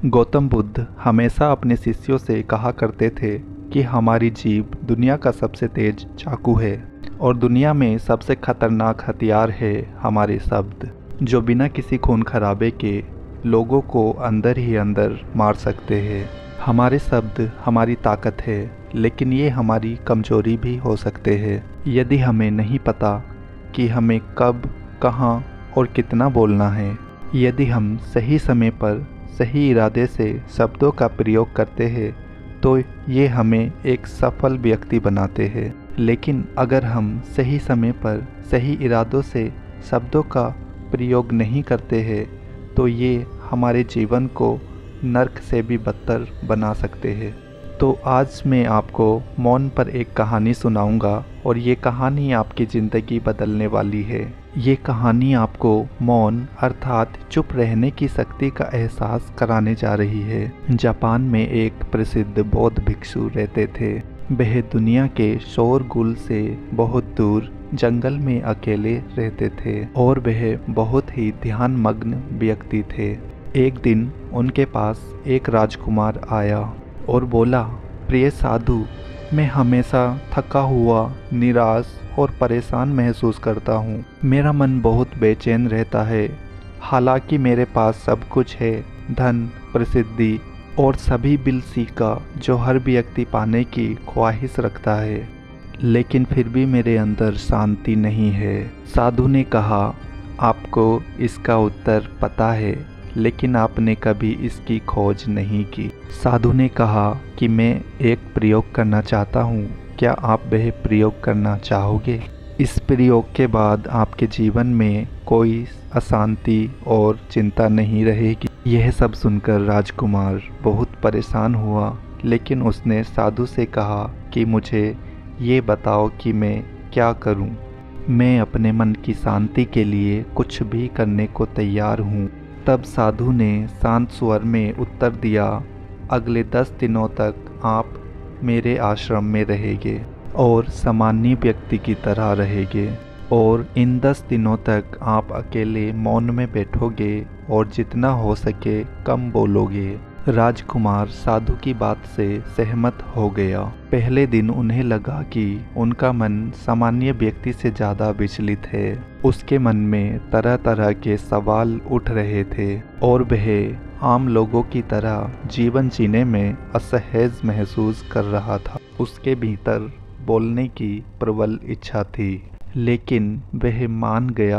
गौतम बुद्ध हमेशा अपने शिष्यों से कहा करते थे कि हमारी जीभ दुनिया का सबसे तेज चाकू है और दुनिया में सबसे खतरनाक हथियार है हमारे शब्द, जो बिना किसी खून खराबे के लोगों को अंदर ही अंदर मार सकते हैं। हमारे शब्द हमारी ताकत है, लेकिन ये हमारी कमजोरी भी हो सकते हैं यदि हमें नहीं पता कि हमें कब, कहाँ और कितना बोलना है। यदि हम सही समय पर सही इरादे से शब्दों का प्रयोग करते हैं तो ये हमें एक सफल व्यक्ति बनाते हैं, लेकिन अगर हम सही समय पर सही इरादों से शब्दों का प्रयोग नहीं करते हैं तो ये हमारे जीवन को नर्क से भी बदतर बना सकते हैं। तो आज मैं आपको मौन पर एक कहानी सुनाऊंगा और ये कहानी आपकी ज़िंदगी बदलने वाली है। ये कहानी आपको मौन अर्थात चुप रहने की शक्ति का एहसास कराने जा रही है। जापान में एक प्रसिद्ध बौद्ध भिक्षु रहते थे। वह दुनिया के शोरगुल से बहुत दूर जंगल में अकेले रहते थे और वह बहुत ही ध्यानमग्न व्यक्ति थे। एक दिन उनके पास एक राजकुमार आया और बोला, प्रिय साधु, मैं हमेशा थका हुआ, निराश और परेशान महसूस करता हूँ। मेरा मन बहुत बेचैन रहता है। हालांकि मेरे पास सब कुछ है, धन, प्रसिद्धि और सभी बिलसी का जो हर व्यक्ति पाने की ख्वाहिश रखता है, लेकिन फिर भी मेरे अंदर शांति नहीं है। साधु ने कहा, आपको इसका उत्तर पता है, लेकिन आपने कभी इसकी खोज नहीं की। साधु ने कहा कि मैं एक प्रयोग करना चाहता हूँ, क्या आप वह प्रयोग करना चाहोगे? इस प्रयोग के बाद आपके जीवन में कोई अशांति और चिंता नहीं रहेगी। यह सब सुनकर राजकुमार बहुत परेशान हुआ, लेकिन उसने साधु से कहा कि मुझे ये बताओ कि मैं क्या करूं? मैं अपने मन की शांति के लिए कुछ भी करने को तैयार हूं। तब साधु ने शांत स्वर में उत्तर दिया, अगले 10 दिनों तक आप मेरे आश्रम में रहेंगे और सामान्य व्यक्ति की तरह रहेंगे, और इन 10 दिनों तक आप अकेले मौन में बैठोगे और जितना हो सके कम बोलोगे। राजकुमार साधु की बात से सहमत हो गया। पहले दिन उन्हें लगा कि उनका मन सामान्य व्यक्ति से ज़्यादा विचलित है। उसके मन में तरह तरह के सवाल उठ रहे थे और वह आम लोगों की तरह जीवन जीने में असहज महसूस कर रहा था। उसके भीतर बोलने की प्रबल इच्छा थी, लेकिन वह मान गया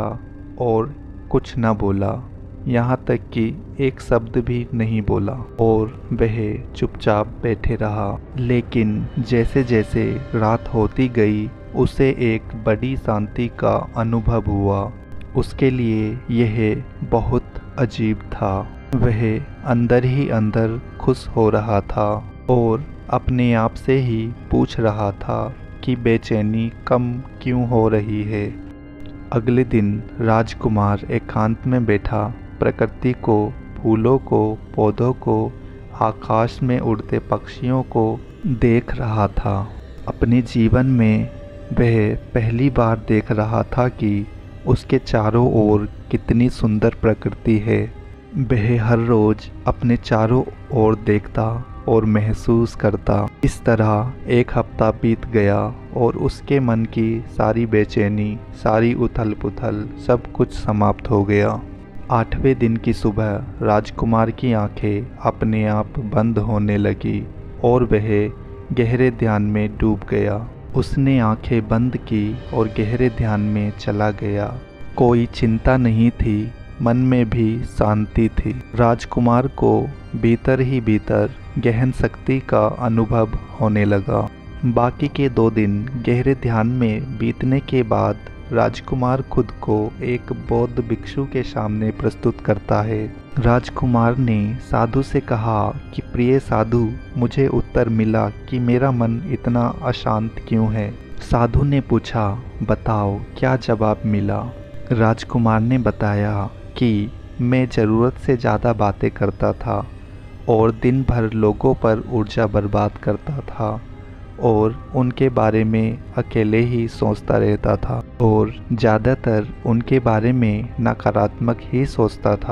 और कुछ न बोला, यहाँ तक कि एक शब्द भी नहीं बोला और वह चुपचाप बैठे रहा। लेकिन जैसे जैसे रात होती गई, उसे एक बड़ी शांति का अनुभव हुआ। उसके लिए यह बहुत अजीब था। वह अंदर ही अंदर खुश हो रहा था और अपने आप से ही पूछ रहा था कि बेचैनी कम क्यों हो रही है। अगले दिन राजकुमार एकांत में बैठा प्रकृति को, फूलों को, पौधों को, आकाश में उड़ते पक्षियों को देख रहा था। अपने जीवन में वह पहली बार देख रहा था कि उसके चारों ओर कितनी सुंदर प्रकृति है। वह हर रोज अपने चारों ओर देखता और महसूस करता। इस तरह एक हफ्ता बीत गया और उसके मन की सारी बेचैनी, सारी उथल पुथल, सब कुछ समाप्त हो गया। 8वें दिन की सुबह राजकुमार की आंखें अपने आप बंद होने लगी और वह गहरे ध्यान में डूब गया। उसने आंखें बंद की और गहरे ध्यान में चला गया। कोई चिंता नहीं थी, मन में भी शांति थी। राजकुमार को भीतर ही भीतर गहन शक्ति का अनुभव होने लगा। बाकी के 2 दिन गहरे ध्यान में बीतने के बाद राजकुमार खुद को एक बौद्ध भिक्षु के सामने प्रस्तुत करता है। राजकुमार ने साधु से कहा कि प्रिय साधु, मुझे उत्तर मिला कि मेरा मन इतना अशांत क्यों है। साधु ने पूछा, बताओ क्या जवाब मिला? राजकुमार ने बताया कि मैं ज़रूरत से ज़्यादा बातें करता था और दिन भर लोगों पर ऊर्जा बर्बाद करता था और उनके बारे में अकेले ही सोचता रहता था और ज़्यादातर उनके बारे में नकारात्मक ही सोचता था।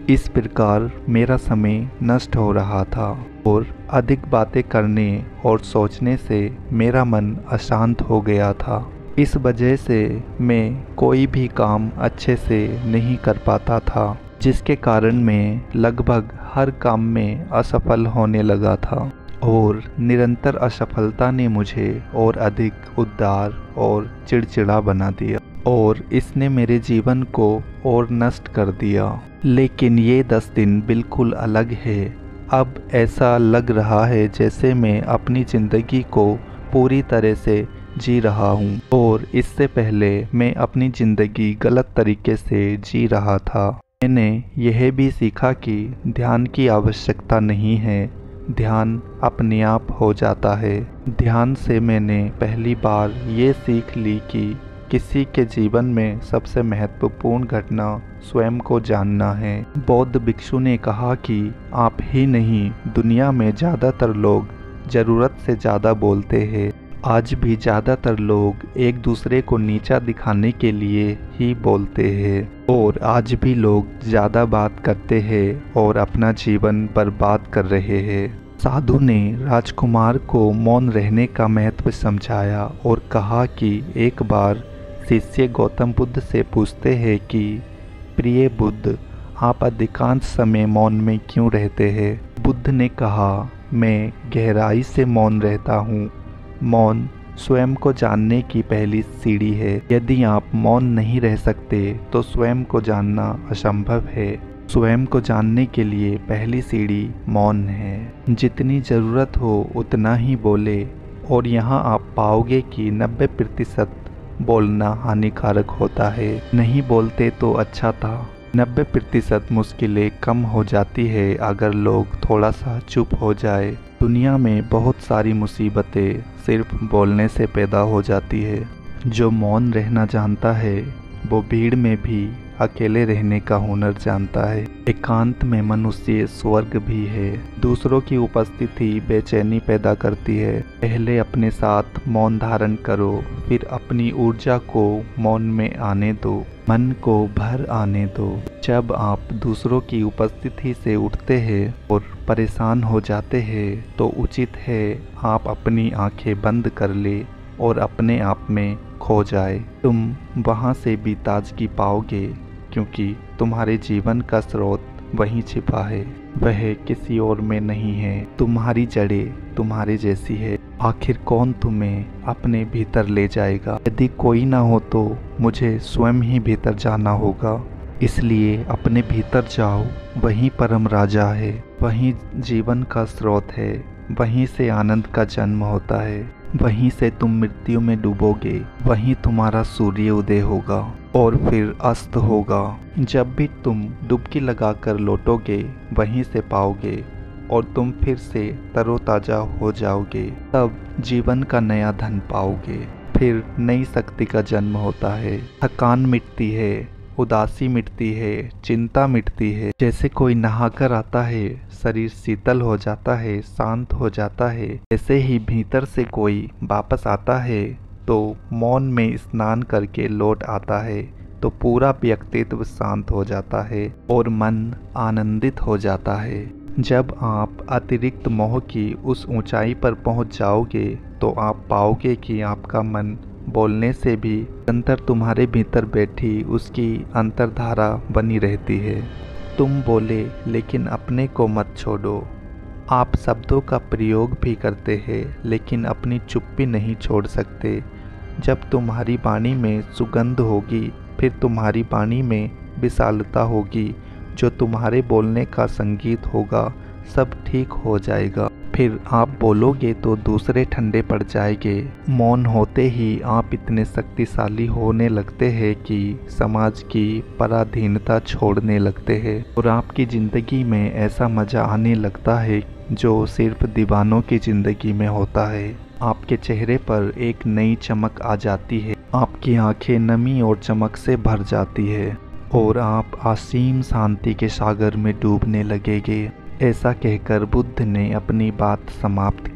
इस प्रकार मेरा समय नष्ट हो रहा था और अधिक बातें करने और सोचने से मेरा मन अशांत हो गया था। इस वजह से मैं कोई भी काम अच्छे से नहीं कर पाता था, जिसके कारण मैं लगभग हर काम में असफल होने लगा था और निरंतर असफलता ने मुझे और अधिक उदार और चिड़चिड़ा बना दिया और इसने मेरे जीवन को और नष्ट कर दिया। लेकिन ये 10 दिन बिल्कुल अलग है। अब ऐसा लग रहा है जैसे मैं अपनी ज़िंदगी को पूरी तरह से जी रहा हूँ और इससे पहले मैं अपनी ज़िंदगी गलत तरीके से जी रहा था। मैंने यह भी सीखा कि ध्यान की आवश्यकता नहीं है, ध्यान अपने आप हो जाता है। ध्यान से मैंने पहली बार ये सीख ली कि किसी के जीवन में सबसे महत्वपूर्ण घटना स्वयं को जानना है। बौद्ध भिक्षु ने कहा कि आप ही नहीं, दुनिया में ज़्यादातर लोग ज़रूरत से ज़्यादा बोलते हैं। आज भी ज़्यादातर लोग एक दूसरे को नीचा दिखाने के लिए ही बोलते हैं और आज भी लोग ज़्यादा बात करते हैं और अपना जीवन बर्बाद कर रहे हैं। साधु ने राजकुमार को मौन रहने का महत्व समझाया और कहा कि एक बार शिष्य गौतम बुद्ध से पूछते हैं कि प्रिय बुद्ध, आप अधिकांश समय मौन में क्यों रहते हैं? बुद्ध ने कहा, मैं गहराई से मौन रहता हूँ। मौन स्वयं को जानने की पहली सीढ़ी है। यदि आप मौन नहीं रह सकते तो स्वयं को जानना असंभव है। स्वयं को जानने के लिए पहली सीढ़ी मौन है। जितनी ज़रूरत हो उतना ही बोले और यहाँ आप पाओगे कि 90% बोलना हानिकारक होता है। नहीं बोलते तो अच्छा था। 90% मुश्किलें कम हो जाती है अगर लोग थोड़ा सा चुप हो जाए। दुनिया में बहुत सारी मुसीबतें सिर्फ बोलने से पैदा हो जाती है। जो मौन रहना जानता है वो भीड़ में भी अकेले रहने का हुनर जानता है। एकांत में मनुष्य स्वर्ग भी है। दूसरों की उपस्थिति बेचैनी पैदा करती है। पहले अपने साथ मौन धारण करो, फिर अपनी ऊर्जा को मौन में आने दो, मन को भर आने दो। जब आप दूसरों की उपस्थिति से उठते हैं और परेशान हो जाते हैं तो उचित है आप अपनी आंखें बंद कर ले और अपने आप में खो जाए। तुम वहाँ से भी ताजगी पाओगे क्योंकि तुम्हारे जीवन का स्रोत वहीं छिपा है, वह किसी और में नहीं है। तुम्हारी जड़ें तुम्हारे जैसी है। आखिर कौन तुम्हें अपने भीतर ले जाएगा? यदि कोई ना हो तो मुझे स्वयं ही भीतर जाना होगा। इसलिए अपने भीतर जाओ, वहीं परम राजा है, वहीं जीवन का स्रोत है, वहीं से आनंद का जन्म होता है, वहीं से तुम मृत्यु में डूबोगे, वहीं तुम्हारा सूर्य उदय होगा और फिर अस्त होगा। जब भी तुम डुबकी लगाकर लौटोगे वहीं से पाओगे और तुम फिर से तरोताज़ा हो जाओगे। तब जीवन का नया धन पाओगे। फिर नई शक्ति का जन्म होता है। थकान मिटती है, उदासी मिटती है, चिंता मिटती है। जैसे कोई नहाकर आता है, शरीर शीतल हो जाता है, शांत हो जाता है। जैसे ही भीतर से कोई वापस आता है तो मौन में स्नान करके लौट आता है तो पूरा व्यक्तित्व शांत हो जाता है और मन आनंदित हो जाता है। जब आप अतिरिक्त मोह की उस ऊंचाई पर पहुंच जाओगे तो आप पाओगे कि आपका मन बोलने से भी अंतर तुम्हारे भीतर बैठी उसकी अंतर्धारा बनी रहती है। तुम बोले लेकिन अपने को मत छोड़ो। आप शब्दों का प्रयोग भी करते हैं लेकिन अपनी चुप्पी नहीं छोड़ सकते। जब तुम्हारी वाणी में सुगंध होगी फिर तुम्हारी वाणी में विशालता होगी, जो तुम्हारे बोलने का संगीत होगा। सब ठीक हो जाएगा। फिर आप बोलोगे तो दूसरे ठंडे पड़ जाएंगे। मौन होते ही आप इतने शक्तिशाली होने लगते हैं कि समाज की पराधीनता छोड़ने लगते हैं और आपकी ज़िंदगी में ऐसा मज़ा आने लगता है जो सिर्फ दीवानों की ज़िंदगी में होता है। आपके चेहरे पर एक नई चमक आ जाती है। आपकी आंखें नमी और चमक से भर जाती है और आप असीम शांति के सागर में डूबने लगेंगे। ऐसा कहकर बुद्ध ने अपनी बात समाप्त की।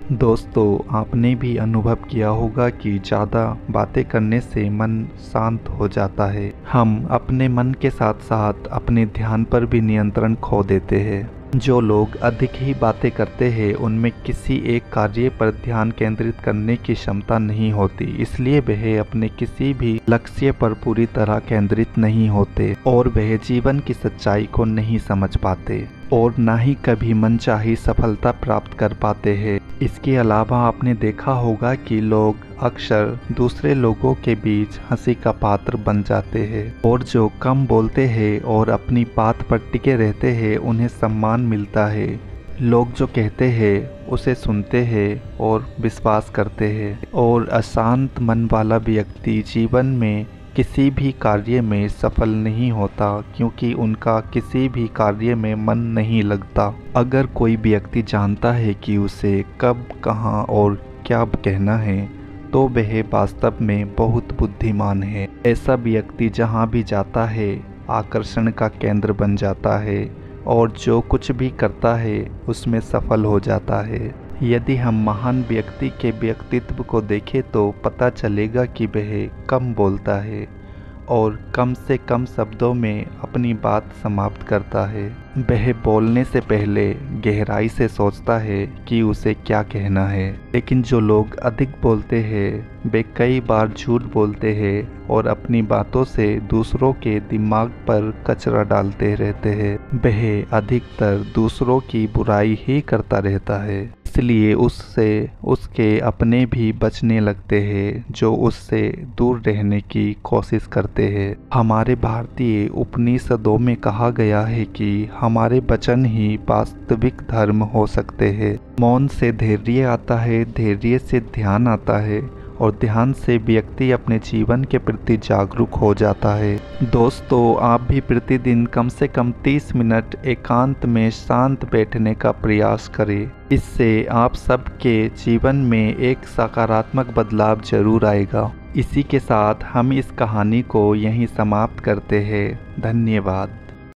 दोस्तों, आपने भी अनुभव किया होगा कि ज़्यादा बातें करने से मन शांत हो जाता है। हम अपने मन के साथ साथ अपने ध्यान पर भी नियंत्रण खो देते हैं। जो लोग अधिक ही बातें करते हैं उनमें किसी एक कार्य पर ध्यान केंद्रित करने की क्षमता नहीं होती, इसलिए वह अपने किसी भी लक्ष्य पर पूरी तरह केंद्रित नहीं होते और वह जीवन की सच्चाई को नहीं समझ पाते और ना ही कभी मनचाही सफलता प्राप्त कर पाते हैं। इसके अलावा आपने देखा होगा कि लोग अक्सर दूसरे लोगों के बीच हंसी का पात्र बन जाते हैं और जो कम बोलते हैं और अपनी बात पर टिके रहते हैं उन्हें सम्मान मिलता है। लोग जो कहते हैं उसे सुनते हैं और विश्वास करते हैं और अशांत मन वाला व्यक्ति जीवन में किसी भी कार्य में सफल नहीं होता, क्योंकि उनका किसी भी कार्य में मन नहीं लगता। अगर कोई व्यक्ति जानता है कि उसे कब, कहाँ और क्या कहना है तो वह वास्तव में बहुत बुद्धिमान है। ऐसा व्यक्ति जहाँ भी जाता है आकर्षण का केंद्र बन जाता है और जो कुछ भी करता है उसमें सफल हो जाता है। यदि हम महान व्यक्ति के व्यक्तित्व को देखें तो पता चलेगा कि वह कम बोलता है और कम से कम शब्दों में अपनी बात समाप्त करता है। वह बोलने से पहले गहराई से सोचता है कि उसे क्या कहना है। लेकिन जो लोग अधिक बोलते हैं वे कई बार झूठ बोलते हैं और अपनी बातों से दूसरों के दिमाग पर कचरा डालते रहते हैं। वह अधिकतर दूसरों की बुराई ही करता रहता है, इसलिए उससे उसके अपने भी बचने लगते हैं जो उससे दूर रहने की कोशिश करते हैं। हमारे भारतीय उपनिषदों में कहा गया है कि हमारे वचन ही वास्तविक धर्म हो सकते हैं। मौन से धैर्य आता है, धैर्य से ध्यान आता है और ध्यान से व्यक्ति अपने जीवन के प्रति जागरूक हो जाता है। दोस्तों, आप भी प्रतिदिन कम से कम 30 मिनट एकांत में शांत बैठने का प्रयास करें। इससे आप सबके जीवन में एक सकारात्मक बदलाव जरूर आएगा। इसी के साथ हम इस कहानी को यहीं समाप्त करते हैं। धन्यवाद।